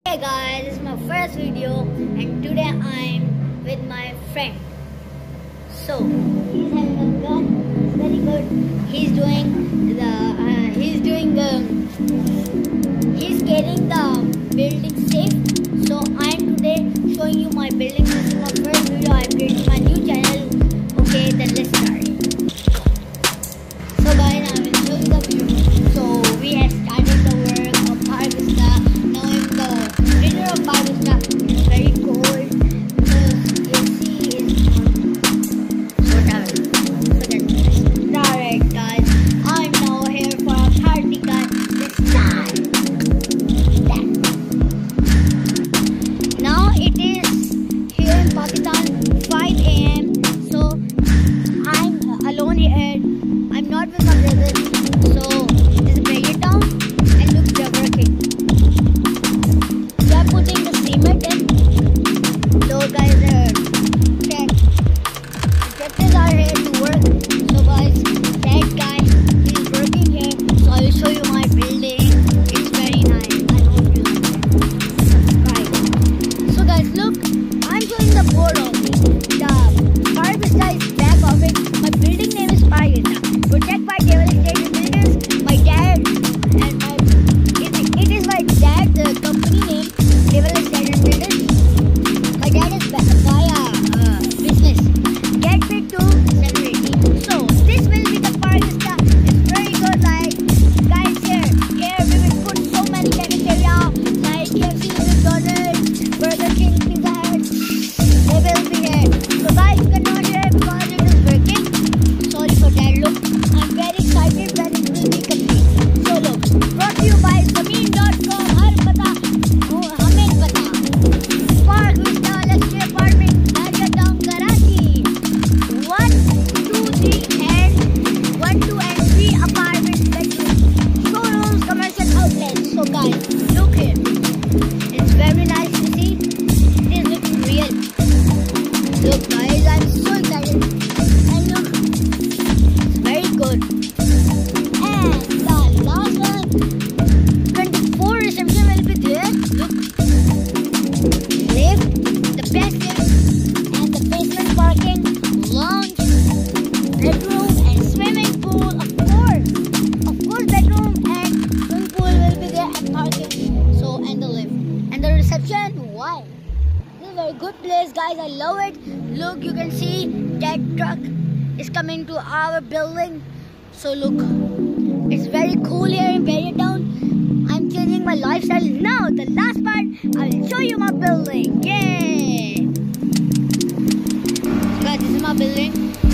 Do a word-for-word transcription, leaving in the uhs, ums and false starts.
Hey guys, this is my first video and today I'm with my friend. So he's having a gun. It's very good. He's doing the uh, he's doing the he's getting the building safe. So I'm today showing you my building. This is my first video. I'm creating my new channel. Okay, then let's start. So guys, I will show you the view. So we have started the work of Park Vista. Now in the dinner of Park Vista. It's very cold because A C is on. So now, so that's direct guys. I'm now here for a party guys. Let's start. That. Now it is here in Pakistan five A M So I'm alone here. I'm not with my brother, so this is break it down and look, they're working. They are putting the cement in. Those guys are tech. Tractors are here to work. So guys, that guy is working here. So I will show you my building. It's very nice. I hope you like it. So guys, look, I'm showing the board of it. The Park Vista is back of it. My building name is Park Vista. Protect by devastated buildings. My dad and my it, it is my dad the company name devastated buildings. My dad is by a uh, business. Get fit to celebrity. So this will be the Park Vista. It's very good. Like guys here, here we will put so many cafeteria like K F C, McDonald's, Burger King, Pizza Hut. They will be here. So guys, you cannot hear because it is working. Sorry for that. Look. I'm very excited when it will be complete. So look, brought to you by zameen dot com. हर पता वो हमें पता. Park Vista Luxury Apartment, Area Town, Karachi. One, two, three, and one, two, and three apartments, bedrooms, showrooms, commercial outlets. So guys, look here. It's very nice to see. It is looking real. Look guys, I'm so excited. And look. Very good. And the last one, twenty-four reception will be there. Look. Lift, the best lift, and the basement parking, lounge, bedroom, and swimming pool. Of course. Of course, bedroom and swimming pool will be there and parking. So, and the lift. And the reception, why? This is a very good place, guys. I love it. Look, you can see that truck is coming to our building. So look, it's very cool here in Town. I'm changing my lifestyle. Now the last part, I will show you my building. Yay! So guys, this is my building.